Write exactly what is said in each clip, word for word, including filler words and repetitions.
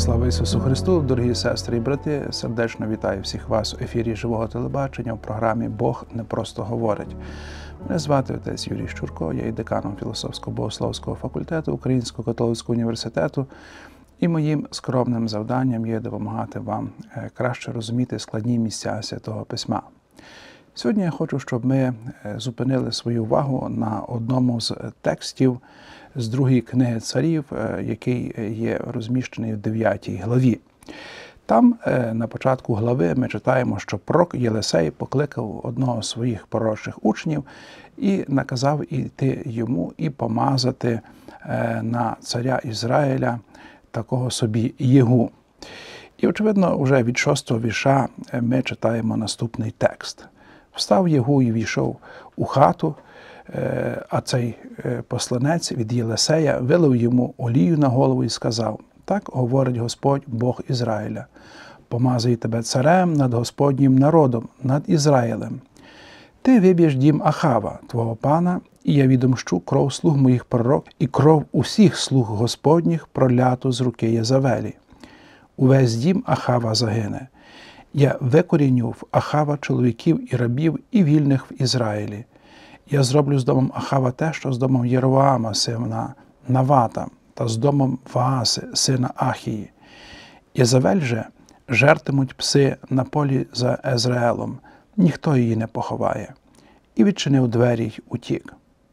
Слава Ісусу Христу! Дорогі сестри і брати! Сердечно вітаю всіх вас у ефірі Живого телебачення в програмі «Бог не просто говорить». Мене звати отець Юрій Щурко, я є деканом філософсько-богословського факультету Українського католицького університету, і моїм скромним завданням є допомагати вам краще розуміти складні місця Святого Письма. Сьогодні я хочу, щоб ми зупинили свою увагу на одному з текстів з другої книги Царів, який є розміщений в дев'ятій главі. Там на початку глави ми читаємо, що пророк Єлисей покликав одного з своїх пророчих учнів і наказав іти йому і помазати на царя Ізраїля такого собі Єгу. І, очевидно, вже від шостого вірша ми читаємо наступний текст. «Встав Єгу і війшов у хату, а цей посланець від Єлисея вилив йому олію на голову і сказав: так говорить Господь, Бог Ізраїля, помазую тебе царем над Господнім народом, над Ізраїлем. Ти виб'єш дім Ахава, твого пана, і я відомщу кров слуг моїх пророк і кров усіх слуг Господніх, проляту з руки Єзавелі. Увесь дім Ахава загине. Я викоріню в Ахава чоловіків і рабів і вільних в Ізраїлі. Я зроблю з домом Ахава те, що з домом Єровоама, сина Навата, та з домом Вааси, сина Ахії. Єзавель же жертимуть пси на полі за Езраїлом, ніхто її не поховає. І відчинив двері й утік».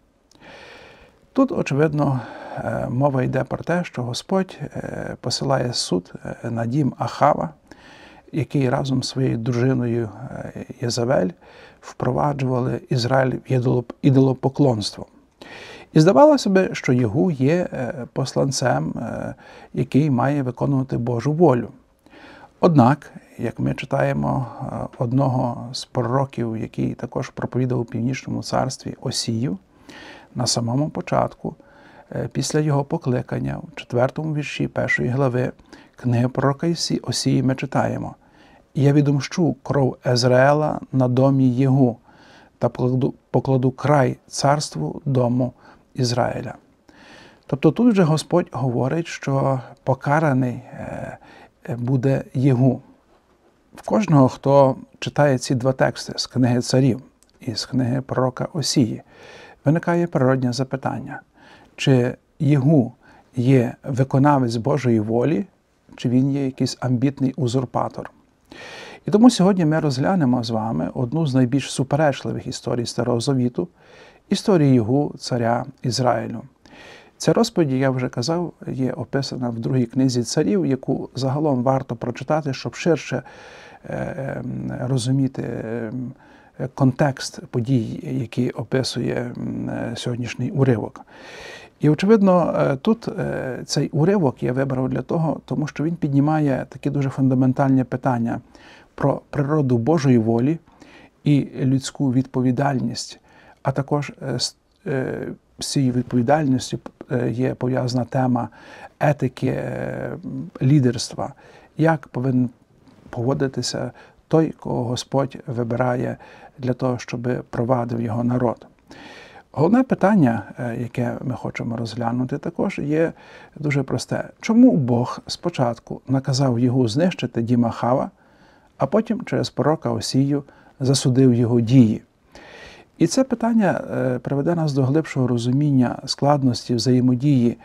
Тут, очевидно, мова йде про те, що Господь посилає суд на дім Ахава, який разом з своєю дружиною Єзавель впроваджували Ізраїль в ідолопоклонство. І здавалося б, що Єгу є посланцем, який має виконувати Божу волю. Однак, як ми читаємо одного з пророків, який також проповідав у Північному царстві, Осію, на самому початку, після його покликання, у четвертому вірші першої глави книги пророка Осії ми читаємо: «Я відомщу кров Езраїла на домі Єгу та покладу, покладу край царству дому Ізраїля». Тобто тут вже Господь говорить, що покараний буде Єгу. В кожного, хто читає ці два тексти з книги Царів і з книги пророка Осії, виникає природне запитання: чи Єгу є виконавець Божої волі, чи він є якийсь амбітний узурпатор? І тому сьогодні ми розглянемо з вами одну з найбільш суперечливих історій Старого Завіту – історію Єгу, царя Ізраїлю. Ця розповідь, я вже казав, є описана в другій книзі Царів, яку загалом варто прочитати, щоб ширше розуміти контекст подій, які описує сьогоднішній уривок. І, очевидно, тут цей уривок я вибрав для того, тому що він піднімає такі дуже фундаментальні питання про природу Божої волі і людську відповідальність, а також з цією відповідальністю є пов'язана тема етики лідерства, як повинен поводитися той, кого Господь вибирає для того, щоб провадив його народ. Головне питання, яке ми хочемо розглянути, також є дуже просте. Чому Бог спочатку наказав Єгу знищити дім Ахава, а потім через пророка Осію засудив його дії? І це питання приведе нас до глибшого розуміння складності взаємодії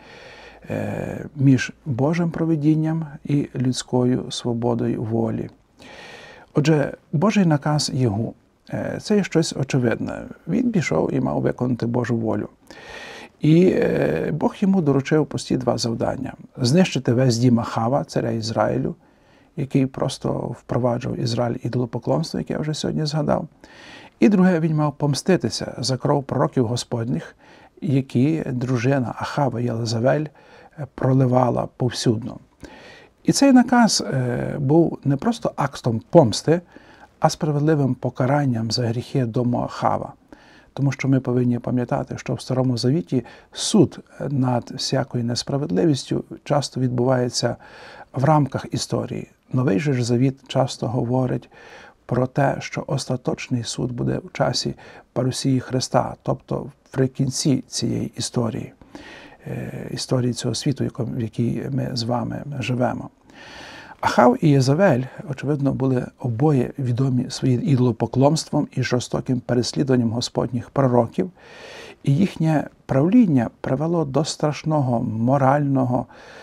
між Божим провидінням і людською свободою волі. Отже, Божий наказ Єгу – це є щось очевидне. Він пішов і мав виконати Божу волю. І Бог йому доручив прості два завдання – знищити весь дім Ахава, царя Ізраїлю, який просто впроваджував Ізраїль ідолопоклонство, яке я вже сьогодні згадав. І друге, він мав помститися за кров пророків Господніх, які дружина Ахава Єлизавель проливала повсюдно. І цей наказ був не просто актом помсти, а справедливим покаранням за гріхи дому Ахава. Тому що ми повинні пам'ятати, що в Старому Завіті суд над всякою несправедливістю часто відбувається в рамках історії. Новий же ж Завіт часто говорить про те, що остаточний суд буде в часі парусії Христа, тобто в кінці цієї історії, історії цього світу, в якій ми з вами живемо. Ахав і Єзавель, очевидно, були обоє відомі своїм ідолопоклонством і жорстоким переслідуванням Господніх пророків, і їхнє правління привело до страшного морального,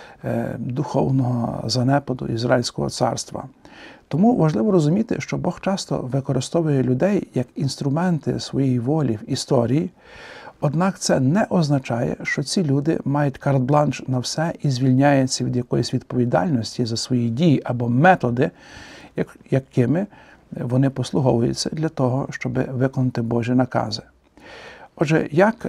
духовного занепаду Ізраїльського царства. Тому важливо розуміти, що Бог часто використовує людей як інструменти своєї волі в історії, однак це не означає, що ці люди мають карт-бланш на все і звільняються від якоїсь відповідальності за свої дії або методи, якими вони послуговуються для того, щоб виконати Божі накази. Отже, як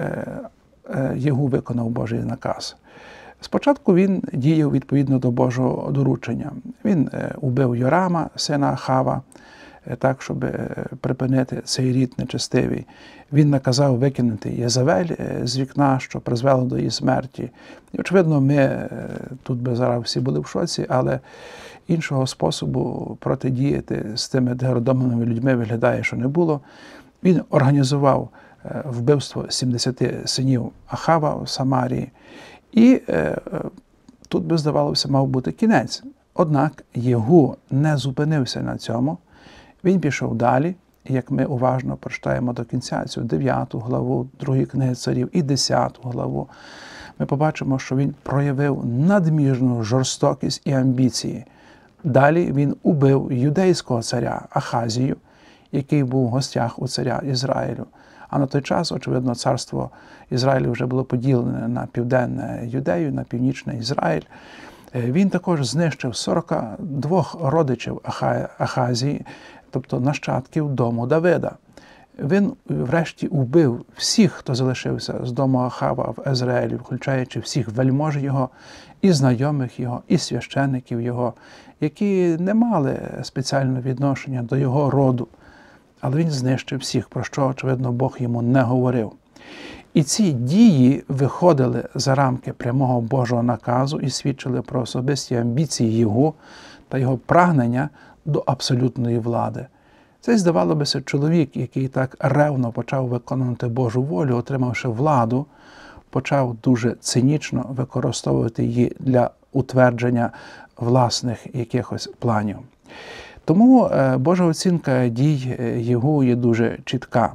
Єгу виконав Божий наказ? Спочатку він діяв відповідно до Божого доручення. Він убив Йорама, сина Ахава, так, щоб припинити цей рід нечестивий. Він наказав викинути Єзавель з вікна, що призвело до її смерті. І, очевидно, ми тут би зараз всі були в шоці, але іншого способу протидіяти з тими деградованими людьми виглядає, що не було. Він організував вбивство сімдесяти синів Ахава в Самарії. І е, тут би, здавалося, мав бути кінець. Однак Єгу не зупинився на цьому. Він пішов далі, і як ми уважно прочитаємо до кінця цю дев'яту главу другої книги царів і десяту главу, ми побачимо, що він проявив надмірну жорстокість і амбіції. Далі він убив юдейського царя Ахазію, який був в гостях у царя Ізраїлю. А на той час, очевидно, царство Ізраїлю вже було поділене на південне Юдею, на північний Ізраїль. Він також знищив сорок два родичів Ахазії, тобто нащадків дому Давида. Він врешті убив всіх, хто залишився з дому Ахава в Ізраїлі, включаючи всіх вельмож його, і знайомих його, і священиків його, які не мали спеціального відношення до його роду. Але він знищив всіх, про що, очевидно, Бог йому не говорив. І ці дії виходили за рамки прямого Божого наказу і свідчили про особисті амбіції його та його прагнення до абсолютної влади. Цей, здавало бися, чоловік, який так ревно почав виконувати Божу волю, отримавши владу, почав дуже цинічно використовувати її для утвердження власних якихось планів. Тому Божа оцінка дій Єгу є дуже чітка.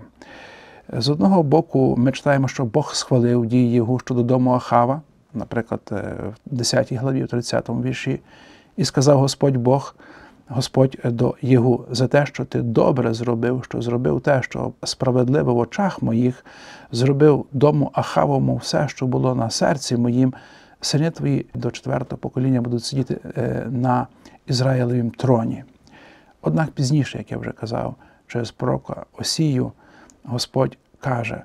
З одного боку, ми читаємо, що Бог схвалив дії Єгу щодо дому Ахава, наприклад, в десятій главі, в тридцятому вірші, і сказав Господь Бог, Господь до Єгу, за те, що ти добре зробив, що зробив те, що справедливо в очах моїх, зробив дому Ахавому все, що було на серці моїм, сини твої до четвертого покоління будуть сидіти на Ізраїлевім троні. Однак пізніше, як я вже казав, через пророка Осію, Господь каже,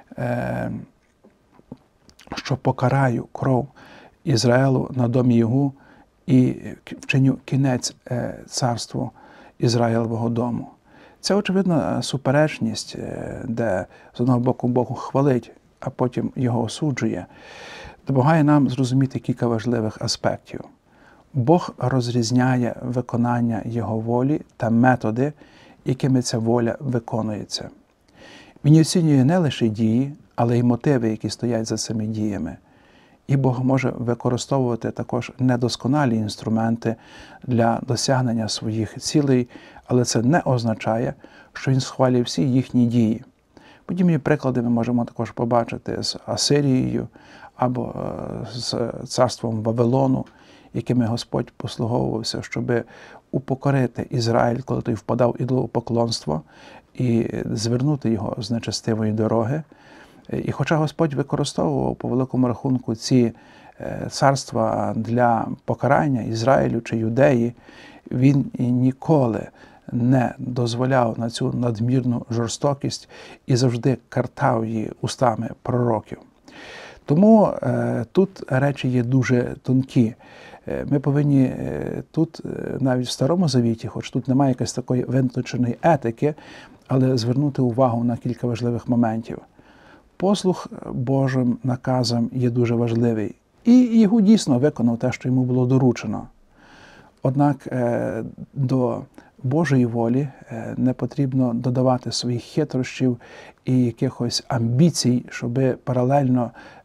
що покараю кров Ізраїлу на домі Єгу і вчиню кінець царству Ізраїлевого дому. Це, очевидно, суперечність, де з одного боку Бог хвалить, а потім його осуджує, допомагає нам зрозуміти кілька важливих аспектів. Бог розрізняє виконання Його волі та методи, якими ця воля виконується. Він оцінює не лише дії, але й мотиви, які стоять за цими діями. І Бог може використовувати також недосконалі інструменти для досягнення своїх цілей, але це не означає, що Він схвалює всі їхні дії. Подібні приклади ми можемо також побачити з Асирією або з царством Вавилону, якими Господь послуговувався, щоб упокорити Ізраїль, коли той впадав в ідолопоклонство, і звернути його з нечестивої дороги. І хоча Господь використовував по великому рахунку ці царства для покарання Ізраїлю чи Юдеї, Він ніколи не дозволяв на цю надмірну жорстокість і завжди картав її устами пророків. Тому е, тут речі є дуже тонкі. Ми повинні тут, навіть в Старому Завіті, хоч тут немає якоїсь такої винточеної етики, але звернути увагу на кілька важливих моментів. Послух Божим наказам є дуже важливий. І Єгу дійсно виконав те, що йому було доручено. Однак до Божої волі не потрібно додавати своїх хитрощів і якихось амбіцій, щоб паралельно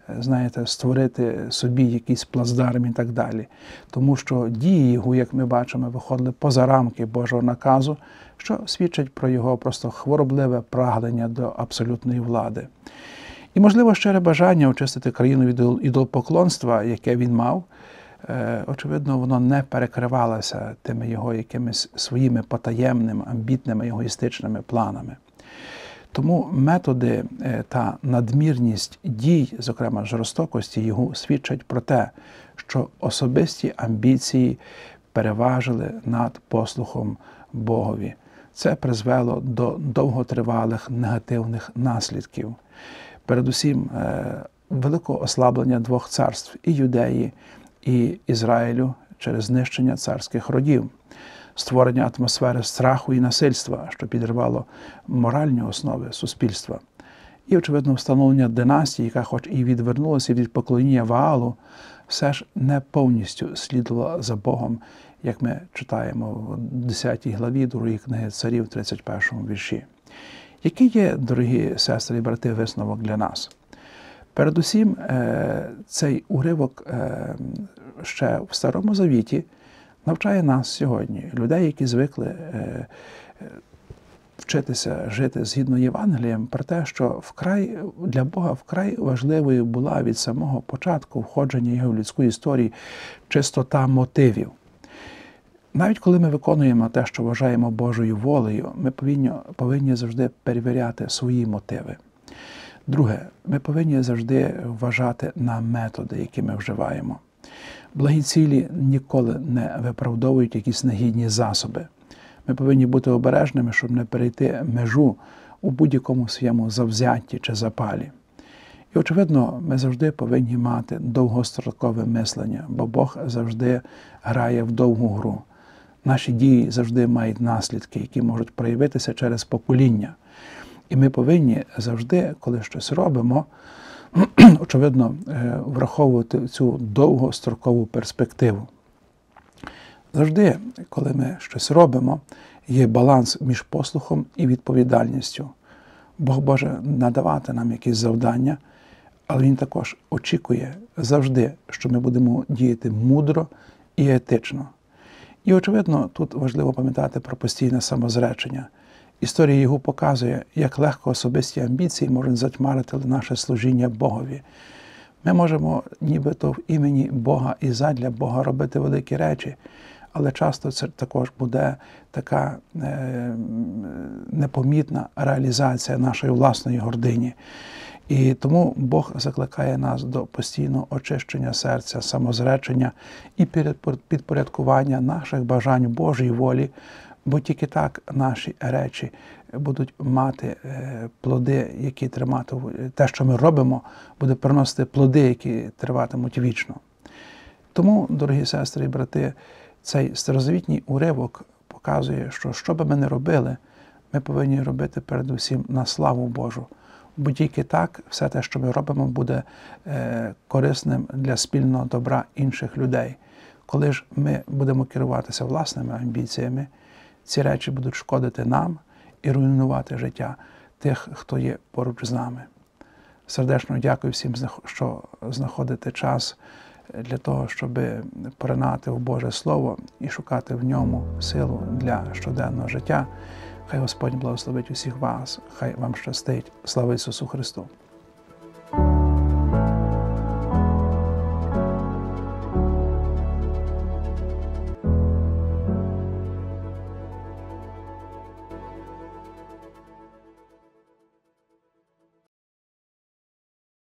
знаєте, створити собі якийсь плацдарм і так далі. Тому що дії його, як ми бачимо, виходили поза рамки Божого наказу, що свідчить про його просто хворобливе прагнення до абсолютної влади. І, можливо, щире бажання очистити країну від ідолопоклонства, яке він мав, очевидно, воно не перекривалося тими його якимись своїми потаємними, амбітними, егоїстичними планами. Тому методи та надмірність дій, зокрема жорстокості його, свідчать про те, що особисті амбіції переважили над послухом Богові. Це призвело до довготривалих негативних наслідків. Передусім, великого ослаблення двох царств – і Юдеї, і Ізраїлю через знищення царських родів, створення атмосфери страху і насильства, що підривало моральні основи суспільства, і, очевидно, встановлення династії, яка хоч і відвернулася від поклоніння Ваалу, все ж не повністю слідувала за Богом, як ми читаємо в десятій главі другої книги Царів, тридцять першому вірші. Який є, дорогі сестри і брати, висновок для нас? Передусім, цей уривок ще в Старому Завіті навчає нас сьогодні, людей, які звикли вчитися жити згідно Євангелієм, про те, що вкрай, для Бога вкрай важливою була від самого початку входження його в людську історію чистота мотивів. Навіть коли ми виконуємо те, що вважаємо Божою волею, ми повинні, повинні завжди перевіряти свої мотиви. Друге, ми повинні завжди вважати на методи, які ми вживаємо. Благі цілі ніколи не виправдовують якісь негідні засоби. Ми повинні бути обережними, щоб не перейти межу у будь-якому своєму завзятті чи запалі. І, очевидно, ми завжди повинні мати довгострокове мислення, бо Бог завжди грає в довгу гру. Наші дії завжди мають наслідки, які можуть проявитися через покоління. І ми повинні завжди, коли щось робимо, очевидно, враховувати цю довгострокову перспективу. Завжди, коли ми щось робимо, є баланс між послухом і відповідальністю. Бог може надавати нам якісь завдання, але Він також очікує завжди, що ми будемо діяти мудро і етично. І, очевидно, тут важливо пам'ятати про постійне самозречення. Історія його показує, як легко особисті амбіції можуть затьмарити наше служіння Богові. Ми можемо нібито в імені Бога і задля Бога робити великі речі, але часто це також буде така е, непомітна реалізація нашої власної гордині. І тому Бог закликає нас до постійного очищення серця, самозречення і підпорядкування наших бажань Божій волі, бо тільки так наші речі будуть мати плоди, які триматимуть, те, що ми робимо, буде приносити плоди, які триватимуть вічно. Тому, дорогі сестри і брати, цей старозавітній уривок показує, що що би ми не робили, ми повинні робити передусім на славу Божу. Бо тільки так все те, що ми робимо, буде е, корисним для спільного добра інших людей. Коли ж ми будемо керуватися власними амбіціями, ці речі будуть шкодити нам і руйнувати життя тих, хто є поруч з нами. Сердечно дякую всім, що знаходите час для того, щоб поринати в Боже Слово і шукати в ньому силу для щоденного життя. Хай Господь благословить усіх вас, хай вам щастить. Слава Ісусу Христу!